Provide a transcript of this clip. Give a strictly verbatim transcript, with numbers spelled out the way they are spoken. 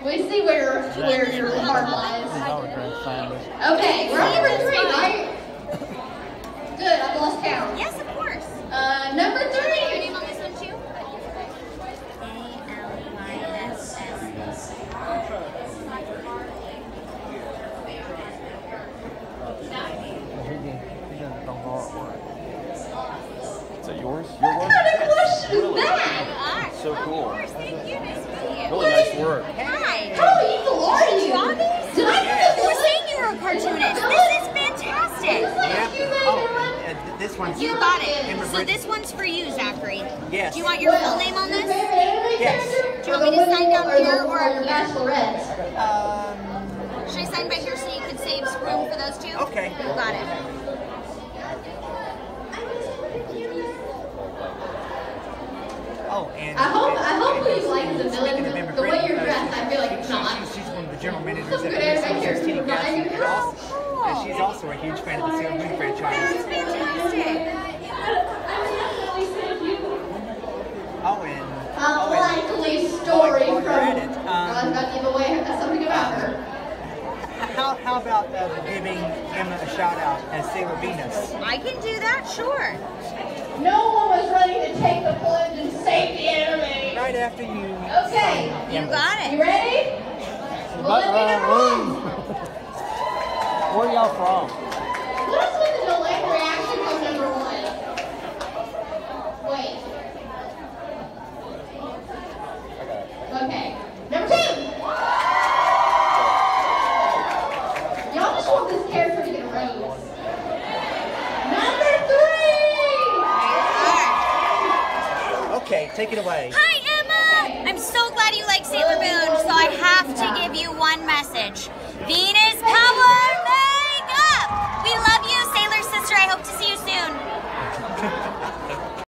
We see where where your heart lies. Okay, we're on number three, right? Good, I've lost count. Yes, of course. Uh, number three. Your name on this one too? A L Y S S. Is that yours? Your What work? kind of question is Really? that? So cool. Of course, thank you. Nice to meet you. Really nice work. Hi. How evil are you? Draw these? Did I You were saying you were a cartoonist. This is fantastic. Yeah. Oh, and this one's You got it. Emma So Britton. this one's for you, Zachary. Yes. Do you want your full name on this? Yes. Do you want me to sign down here or your bachelorette? Um. Should I sign by here so you can save room for those two? Okay. You got it. Oh, and I hope I hope and, you like the speaking of villain. Emma The way Britton, you're uh, dressed, I feel like she- it's she- not. She's, she's one of the general managers Some at good the animation Gadsden, here. and also, Cool. and she's also a huge fan of the Sailor Moon franchise. That's fantastic. Oh, and A likely story while from. you're at it, um, I'm about to give away something about her. how how about uh, giving Emma a shout out as Sailor Venus? I can do that, sure. No one was ready to take the plunge and save the enemy. Right after you. Okay. You got You it. ready? Well, let me know. Where y'all from? What is with the delayed reaction from number one? Wait. Okay. Number two. Y'all just want this character to get a rose. Number three. Okay, take it away. Hi, Emma! I'm so glad you like Sailor Moon, so I have to give you one message. Venus Power Makeup! We love you, Sailor Sister. I hope to see